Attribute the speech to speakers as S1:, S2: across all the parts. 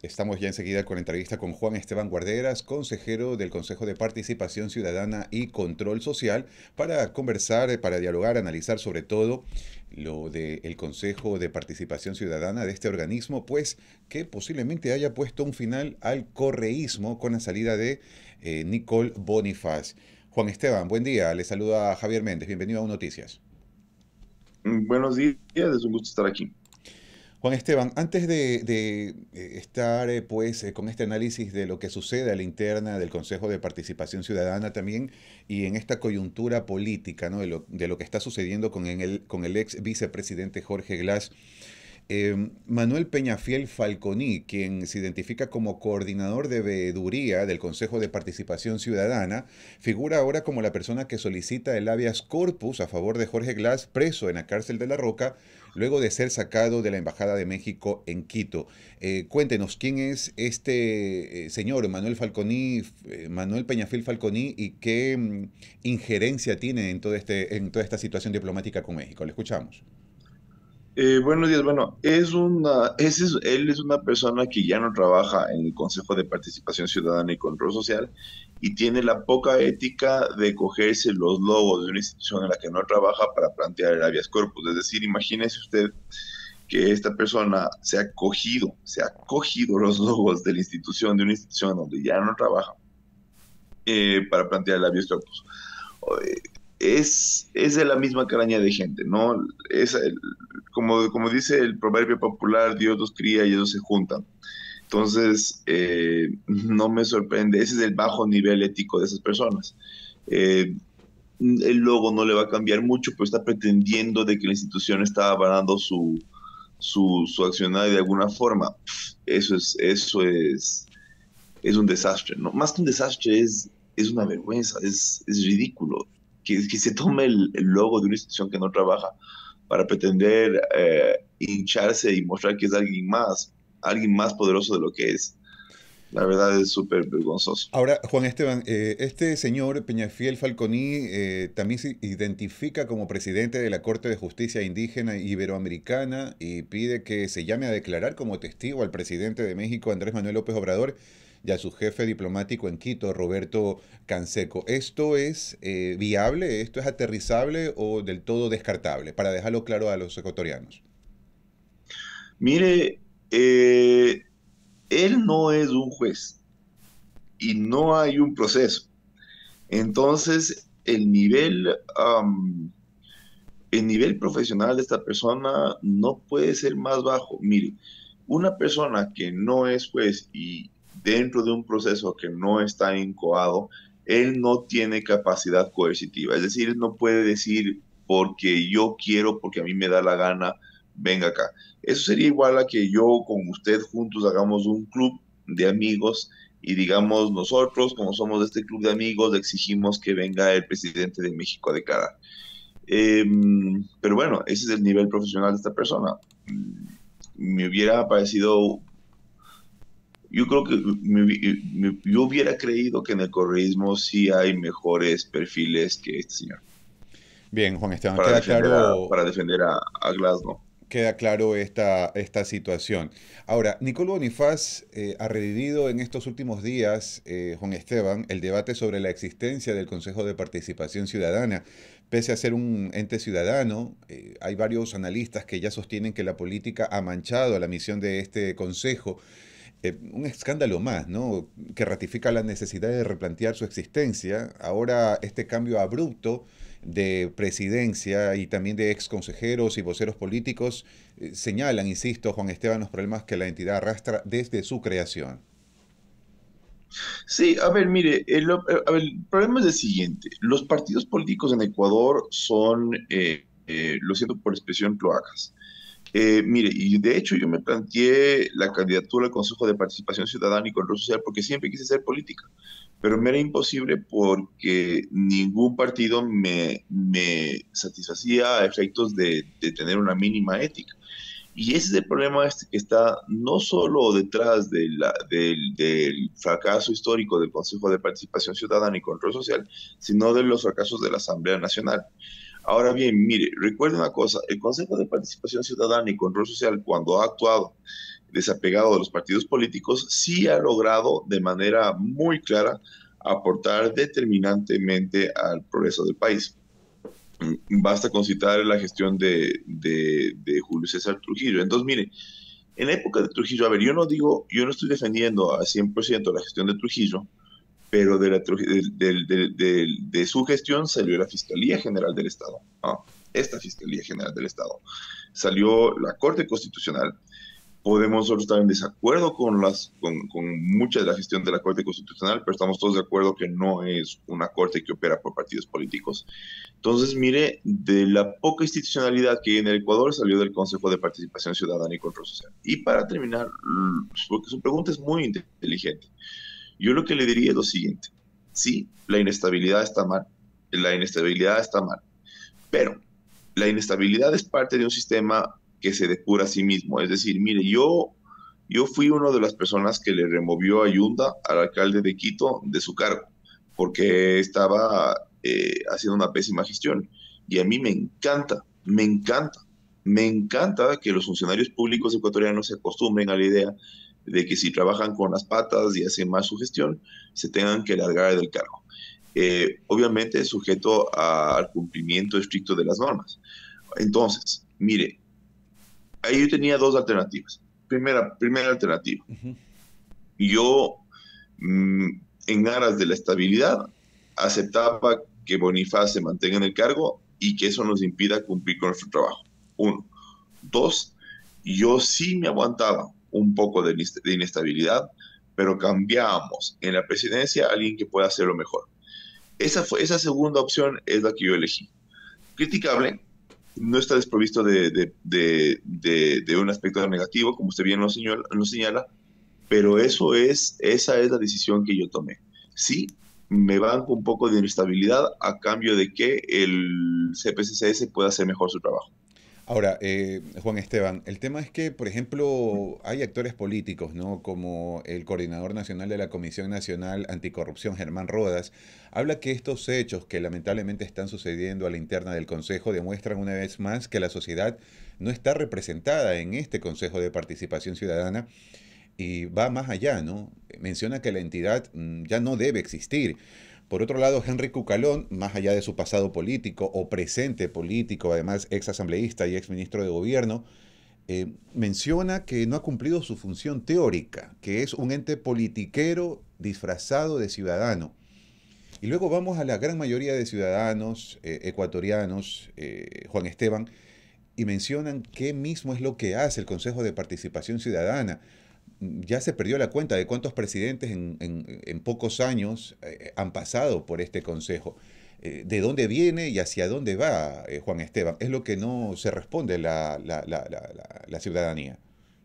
S1: Estamos ya enseguida con la entrevista con Juan Esteban Guarderas, consejero del Consejo de Participación Ciudadana y Control Social, para conversar, para dialogar, analizar sobre todo lo del Consejo de Participación Ciudadana de este organismo, pues que posiblemente haya puesto un final al correísmo con la salida de Nicole Bonifaz. Juan Esteban, buen día. Le saluda Javier Méndez. Bienvenido a Un Noticias.
S2: Buenos días, es un gusto estar aquí.
S1: Juan Esteban, antes de estar con este análisis de lo que sucede a la interna del Consejo de Participación Ciudadana también y en esta coyuntura política, ¿no? De lo que está sucediendo con el ex vicepresidente Jorge Glass, Manuel Peñafiel Falconi, quien se identifica como coordinador de veeduría del Consejo de Participación Ciudadana, figura ahora como la persona que solicita el habeas corpus a favor de Jorge Glass, preso en la cárcel de La Roca, luego de ser sacado de la Embajada de México en Quito. Cuéntenos, ¿quién es este señor Manuel Falconi, Manuel Peñafiel Falconi, y qué injerencia tiene en toda esta situación diplomática con México? Le escuchamos.
S2: Buenos días, bueno, él es una persona que ya no trabaja en el Consejo de Participación Ciudadana y Control Social y tiene la poca ética de cogerse los logos de una institución en la que no trabaja para plantear el habeas corpus. Es decir, imagínese usted que esta persona se ha cogido los logos de la institución, de una institución donde ya no trabaja, para plantear el habeas corpus. Es de la misma caraña de gente, ¿no? Como dice el proverbio popular, Dios los cría y ellos se juntan. Entonces, no me sorprende, ese es el bajo nivel ético de esas personas. Eh, el logo no le va a cambiar mucho, pero está pretendiendo de que la institución está avalando su accionar de alguna forma. Eso es un desastre, ¿no? Más que un desastre, es una vergüenza, es ridículo que se tome el logo de una institución que no trabaja para pretender hincharse y mostrar que es alguien más poderoso de lo que es. La verdad es súper vergonzoso.
S1: Ahora, Juan Esteban, este señor Peñafiel Falconi también se identifica como presidente de la Corte de Justicia Indígena Iberoamericana y pide que se llame a declarar como testigo al presidente de México, Andrés Manuel López Obrador, y a su jefe diplomático en Quito, Roberto Canseco. ¿Esto es viable? ¿Esto es aterrizable o del todo descartable? Para dejarlo claro a los ecuatorianos.
S2: Mire, él no es un juez y no hay un proceso. Entonces, el nivel profesional de esta persona no puede ser más bajo. Mire, una persona que no es juez y dentro de un proceso que no está incoado, él no tiene capacidad coercitiva. Es decir, él no puede decir porque yo quiero, porque a mí me da la gana, venga acá. Eso sería igual a que yo con usted juntos hagamos un club de amigos y digamos nosotros, como somos de este club de amigos, le exigimos que venga el presidente de México a declarar. Eh, pero bueno, ese es el nivel profesional de esta persona. Me hubiera parecido, yo creo que yo hubiera creído que en el correísmo sí hay mejores perfiles que este señor
S1: Bien, Juan Esteban,
S2: para defender a Glass, ¿no?
S1: queda claro esta situación. Ahora, Nicole Bonifaz ha revivido en estos últimos días, Juan Esteban, el debate sobre la existencia del Consejo de Participación Ciudadana. Pese a ser un ente ciudadano, hay varios analistas que ya sostienen que la política ha manchado a la misión de este consejo. Un escándalo más, ¿no? Que ratifica la necesidad de replantear su existencia. Ahora, este cambio abrupto de presidencia y también de ex consejeros y voceros políticos señalan, insisto, Juan Esteban, los problemas que la entidad arrastra desde su creación.
S2: Sí, a ver, mire, el problema es el siguiente. Los partidos políticos en Ecuador son, lo siento por expresión, cloacas. Mire, y de hecho yo me planteé la candidatura al Consejo de Participación Ciudadana y Control Social porque siempre quise ser política, pero me era imposible porque ningún partido me satisfacía a efectos de tener una mínima ética. Y ese es el problema este que está no solo detrás del fracaso histórico del Consejo de Participación Ciudadana y Control Social, sino de los fracasos de la Asamblea Nacional. Ahora bien, mire, recuerda una cosa, el Consejo de Participación Ciudadana y Control Social, cuando ha actuado desapegado de los partidos políticos, sí ha logrado de manera muy clara aportar determinantemente al progreso del país. Basta con citar la gestión de Julio César Trujillo. Entonces, mire, en la época de Trujillo, a ver, yo no estoy defendiendo al 100% la gestión de Trujillo, pero de su gestión salió la Fiscalía General del Estado, ¿no? Esta Fiscalía General del Estado. Salió la Corte Constitucional. Podemos nosotros estar en desacuerdo con mucha de la gestión de la Corte Constitucional, pero estamos todos de acuerdo que no es una corte que opera por partidos políticos. Entonces, mire, de la poca institucionalidad que hay en el Ecuador salió del Consejo de Participación Ciudadana y Control Social. Y para terminar, porque su pregunta es muy inteligente, yo lo que le diría es lo siguiente. Sí, la inestabilidad está mal, pero la inestabilidad es parte de un sistema que se depura a sí mismo. Es decir, mire, yo fui una de las personas que le removió a Yunda, al alcalde de Quito, de su cargo, porque estaba haciendo una pésima gestión. Y a mí me encanta que los funcionarios públicos ecuatorianos se acostumbren a la idea de que si trabajan con las patas y hacen mal su gestión, se tengan que largar del cargo. Obviamente sujeto al cumplimiento estricto de las normas. Entonces, mire, ahí yo tenía dos alternativas. Primera alternativa. Yo, en aras de la estabilidad, aceptaba que Bonifaz se mantenga en el cargo y que eso nos impida cumplir con nuestro trabajo. Uno. Dos, yo sí me aguantaba un poco de inestabilidad, pero cambiábamos en la presidencia a alguien que pueda hacerlo mejor. Esa segunda opción es la que yo elegí. Criticable, no está desprovisto de un aspecto negativo, como usted bien lo señala, pero esa es la decisión que yo tomé. Sí, me banco un poco de inestabilidad a cambio de que el CPCCS pueda hacer mejor su trabajo.
S1: Ahora, Juan Esteban, el tema es que, por ejemplo, hay actores políticos, ¿no? Como el coordinador nacional de la Comisión Nacional Anticorrupción, Germán Rodas, habla que estos hechos que lamentablemente están sucediendo a la interna del Consejo demuestran una vez más que la sociedad no está representada en este Consejo de Participación Ciudadana y va más allá, ¿no? Menciona que la entidad ya no debe existir. Por otro lado, Henry Cucalón, más allá de su pasado político o presente político, además ex asambleísta y ex ministro de gobierno, menciona que no ha cumplido su función teórica, que es un ente politiquero disfrazado de ciudadano. Y luego vamos a la gran mayoría de ciudadanos ecuatorianos, Juan Esteban, y mencionan qué mismo es lo que hace el Consejo de Participación Ciudadana. Ya se perdió la cuenta de cuántos presidentes en pocos años han pasado por este consejo. ¿De dónde viene y hacia dónde va, Juan Esteban? Es lo que no se responde la ciudadanía.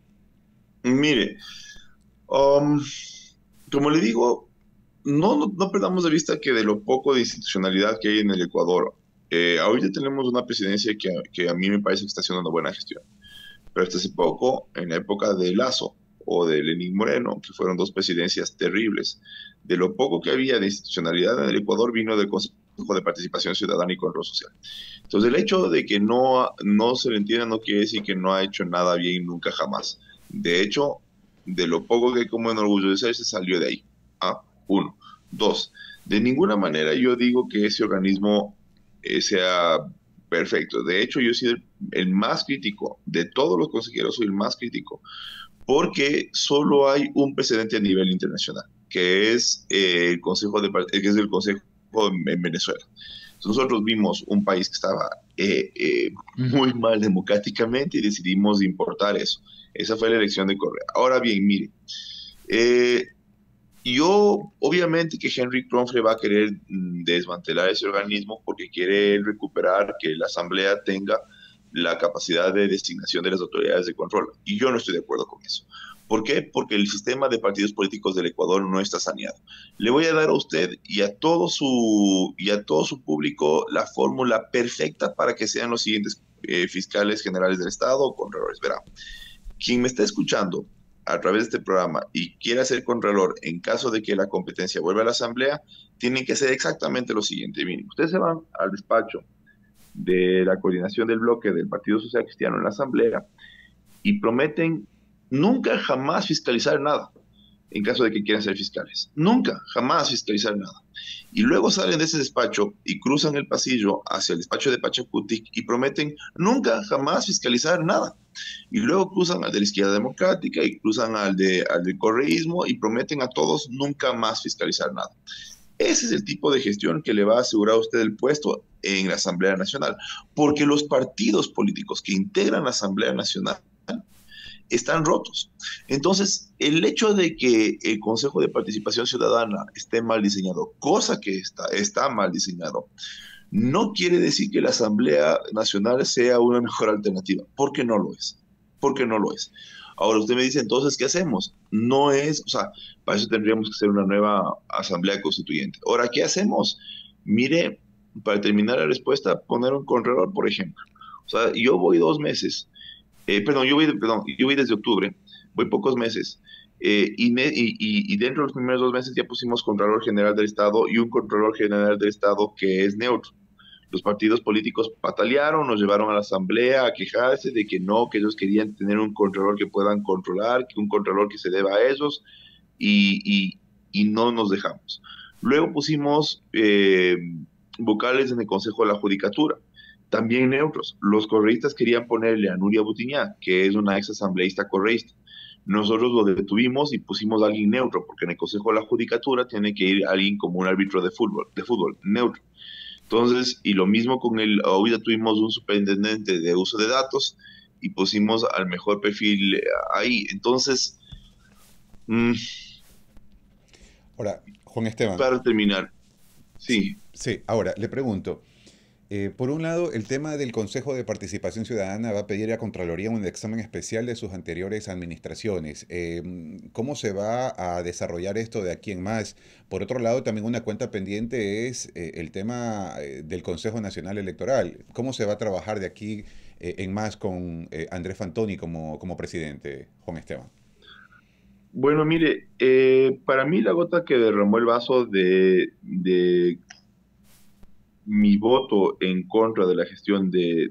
S2: Mire, um, como le digo, no perdamos de vista que de lo poco de institucionalidad que hay en el Ecuador, ahorita tenemos una presidencia que a mí me parece que está haciendo una buena gestión. Pero hasta hace poco, en la época de Lazo o de Lenín Moreno, que fueron dos presidencias terribles, de lo poco que había de institucionalidad en el Ecuador vino del Consejo de Participación Ciudadana y Control Social. Entonces, el hecho de que no se le entienda no quiere decir que no ha hecho nada bien nunca jamás. De hecho, de lo poco que hay como enorgullecerse salió de ahí. Uno. Dos, de ninguna manera yo digo que ese organismo sea perfecto. De hecho, yo soy el más crítico de todos los consejeros, soy el más crítico, porque solo hay un precedente a nivel internacional, que es el Consejo en Venezuela. Nosotros vimos un país que estaba muy mal democráticamente y decidimos importar eso. Esa fue la elección de Correa. Ahora bien, mire, yo, obviamente que Henry Kronfle va a querer desmantelar ese organismo porque quiere recuperar que la Asamblea tenga la capacidad de designación de las autoridades de control. Y yo no estoy de acuerdo con eso. ¿Por qué? Porque el sistema de partidos políticos del Ecuador no está saneado. Le voy a dar a usted y a todo su público la fórmula perfecta para que sean los siguientes fiscales generales del Estado o contralores. Verá, quien me está escuchando a través de este programa y quiera ser contralor en caso de que la competencia vuelva a la Asamblea, tienen que hacer exactamente lo siguiente. Miren, ustedes se van al despacho de la coordinación del bloque del Partido Social Cristiano en la Asamblea y prometen Nunca jamás fiscalizar nada en caso de que quieran ser fiscales. Nunca, jamás fiscalizar nada. Y luego salen de ese despacho y cruzan el pasillo hacia el despacho de Pachacutic y prometen nunca, jamás fiscalizar nada. Y luego cruzan al de la izquierda democrática y cruzan al del correísmo y prometen a todos nunca más fiscalizar nada. Ese es el tipo de gestión que le va a asegurar a usted el puesto en la Asamblea Nacional, porque los partidos políticos que integran la Asamblea Nacional están rotos. Entonces, el hecho de que el Consejo de Participación Ciudadana esté mal diseñado, cosa que está mal diseñado, no quiere decir que la Asamblea Nacional sea una mejor alternativa, porque no lo es, porque no lo es. Ahora usted me dice, entonces, ¿qué hacemos? No es, o sea, para eso tendríamos que hacer una nueva Asamblea Constituyente. Ahora, ¿qué hacemos? Mire, para terminar la respuesta, poner un contralor, por ejemplo. O sea, yo voy 2 meses yo voy desde octubre, voy pocos meses, y dentro de los primeros 2 meses ya pusimos Contralor General del Estado y un Contralor General del Estado que es neutro. Los partidos políticos patalearon, nos llevaron a la asamblea a quejarse de que no, que ellos querían tener un controlador que puedan controlar, que un controlador que se deba a ellos, y, y, y no nos dejamos. Luego pusimos vocales en el Consejo de la Judicatura, también neutros. Los correístas querían ponerle a Nuria Butiñá, que es una ex asambleísta correísta. Nosotros lo detuvimos y pusimos a alguien neutro, porque en el Consejo de la Judicatura tiene que ir alguien como un árbitro de fútbol, neutro. Entonces, y lo mismo con ahorita tuvimos un superintendente de uso de datos y pusimos al mejor perfil ahí. Entonces, mm,
S1: Ahora, Juan Esteban,
S2: para terminar, sí.
S1: sí, ahora le pregunto, por un lado, el tema del Consejo de Participación Ciudadana va a pedir a Contraloría un examen especial de sus anteriores administraciones. ¿Cómo se va a desarrollar esto de aquí en más? Por otro lado, también una cuenta pendiente es el tema del Consejo Nacional Electoral. ¿Cómo se va a trabajar de aquí en más con Andrés Fantoni como presidente, Juan Esteban?
S2: Bueno, mire, para mí la gota que derramó el vaso de mi voto en contra de la gestión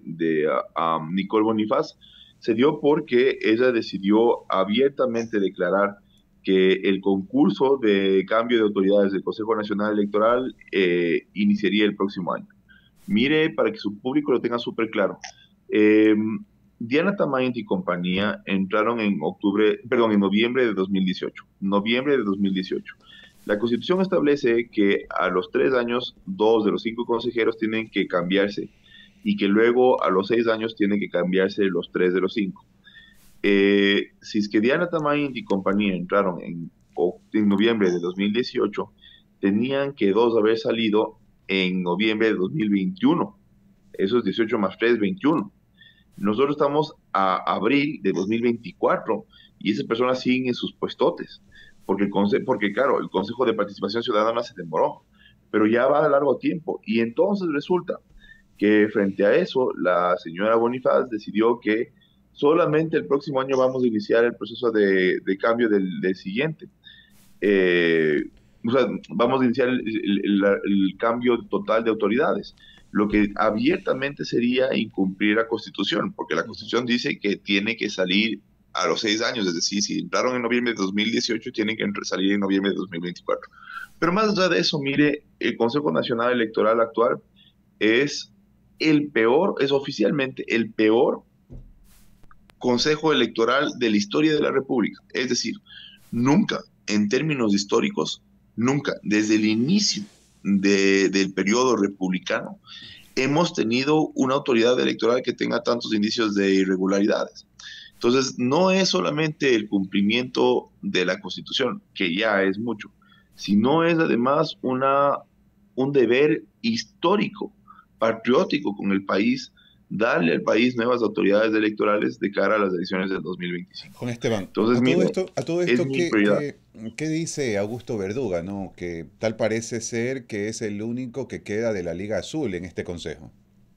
S2: de Nicole Bonifaz se dio porque ella decidió abiertamente declarar que el concurso de cambio de autoridades del Consejo Nacional Electoral iniciaría el próximo año. Mire, para que su público lo tenga súper claro. eh, Diana Tamaint y compañía entraron en noviembre de 2018. Noviembre de 2018. La Constitución establece que a los 3 años, 2 de los 5 consejeros tienen que cambiarse y que luego a los 6 años tienen que cambiarse los 3 de los 5. Si es que Diana Tamaint y compañía entraron en noviembre de 2018, tenían que dos haber salido en noviembre de 2021. Eso es 18 más 3, 21. Nosotros estamos a abril de 2024 y esas personas siguen en sus puestotes, porque claro, el Consejo de Participación Ciudadana se demoró, pero ya va a largo tiempo. Y entonces resulta que frente a eso, la señora Bonifaz decidió que solamente el próximo año vamos a iniciar el proceso de cambio del siguiente. Eh, o sea, vamos a iniciar el cambio total de autoridades, lo que abiertamente sería incumplir la Constitución, porque la Constitución dice que tiene que salir a los 6 años, es decir, si entraron en noviembre de 2018, tienen que salir en noviembre de 2024. Pero más allá de eso, mire, el Consejo Nacional Electoral actual es es oficialmente el peor consejo electoral de la historia de la República. Es decir, nunca, en términos históricos, nunca, desde el inicio del periodo republicano, hemos tenido una autoridad electoral que tenga tantos indicios de irregularidades. Entonces, no es solamente el cumplimiento de la Constitución, que ya es mucho, sino es además un deber histórico, patriótico con el país, darle al país nuevas autoridades electorales de cara a las elecciones del 2025.
S1: Juan Esteban,
S2: Entonces, mire,
S1: a todo
S2: es
S1: esto,
S2: mi prioridad.
S1: ¿qué dice Augusto Verduga, ¿no? Que tal parece ser que es el único que queda de la Liga Azul en este consejo.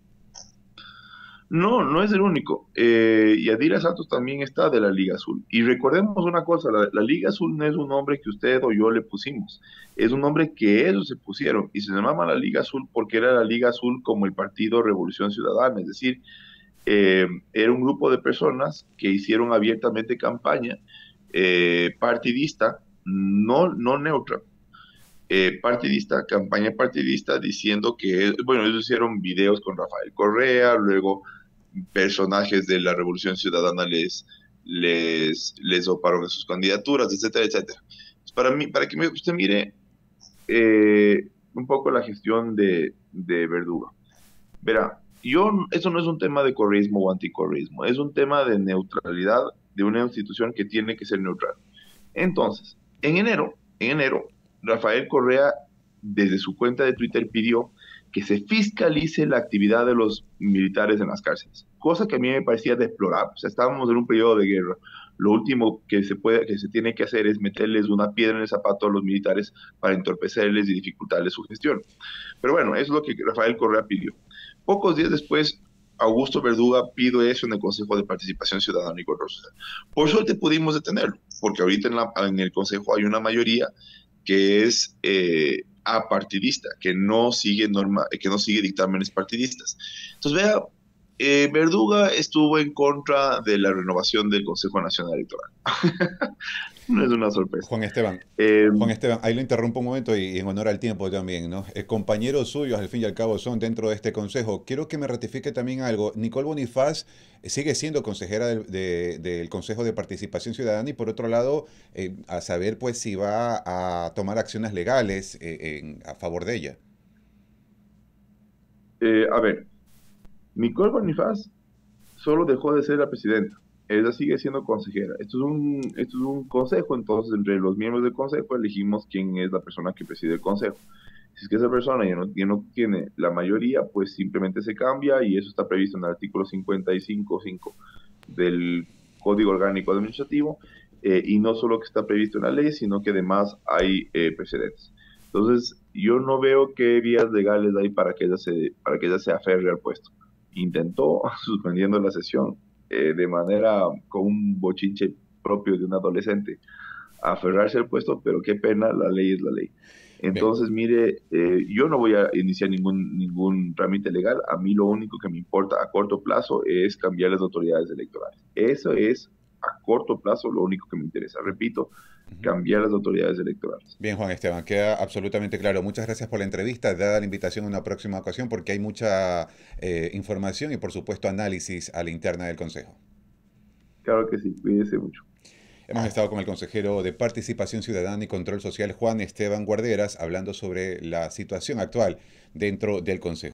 S2: No, no es el único. Yadira Santos también está de la Liga Azul. Y recordemos una cosa, la Liga Azul no es un nombre que usted o yo le pusimos, es un nombre que ellos se pusieron y se llamaba la Liga Azul porque era la Liga Azul como el Partido Revolución Ciudadana, es decir, era un grupo de personas que hicieron abiertamente campaña partidista, no neutra, partidista, campaña partidista, diciendo que, bueno, ellos hicieron videos con Rafael Correa, luego personajes de la Revolución Ciudadana les oparon en sus candidaturas, etcétera, etcétera. Pues para mí, para que usted mire un poco la gestión de Verdugo. Verá, eso no es un tema de correísmo o anticorreísmo, es un tema de neutralidad de una institución que tiene que ser neutral. Entonces, en enero, Rafael Correa, desde su cuenta de Twitter, pidió que se fiscalice la actividad de los militares en las cárceles, cosa que a mí me parecía deplorable. O sea, estábamos en un periodo de guerra. Lo último que se tiene que hacer es meterles una piedra en el zapato a los militares para entorpecerles y dificultarles su gestión. Pero bueno, eso es lo que Rafael Correa pidió. Pocos días después, Augusto Verduga pide eso en el Consejo de Participación Ciudadana y Control Social. Por suerte pudimos detenerlo, porque ahorita en el Consejo hay una mayoría que es apartidista, que no sigue que no sigue dictámenes partidistas. Entonces, vea, Verduga estuvo en contra de la renovación del Consejo Nacional Electoral. No es una sorpresa.
S1: Juan Esteban,
S2: Eh,
S1: Juan Esteban, ahí lo interrumpo un momento y en honor al tiempo también, ¿no? Compañeros suyos, al fin y al cabo, son dentro de este consejo. Quiero que me ratifique también algo. Nicole Bonifaz sigue siendo consejera del Consejo de Participación Ciudadana y por otro lado, a saber pues si va a tomar acciones legales a favor de ella.
S2: a ver, Nicole Bonifaz solo dejó de ser la presidenta. Ella sigue siendo consejera. Esto es un consejo, entonces entre los miembros del consejo elegimos quién es la persona que preside el consejo. Si es que esa persona ya no tiene la mayoría, pues simplemente se cambia y eso está previsto en el artículo 55.5 del Código Orgánico Administrativo, y no solo que está previsto en la ley, sino que además hay precedentes. Entonces, yo no veo qué vías legales hay para que ella se aferre al puesto. Intentó suspendiendo la sesión de manera con un bochinche propio de un adolescente, aferrarse al puesto, pero qué pena, la ley es la ley.
S1: Bien,
S2: Entonces, mire, yo no voy a iniciar ningún trámite legal. A mí lo único que me importa a corto plazo es cambiar las autoridades electorales. Eso es a corto plazo lo único que me interesa. Repito,
S1: ujú.
S2: cambiar las autoridades electorales.
S1: Bien, Juan Esteban, queda absolutamente claro. Muchas gracias por la entrevista. Dada la invitación en una próxima ocasión porque hay mucha información y por supuesto análisis a la interna del Consejo.
S2: Claro que sí, cuídese mucho.
S1: Hemos estado con el consejero de Participación Ciudadana y Control Social, Juan Esteban Guarderas, hablando sobre la situación actual dentro del Consejo.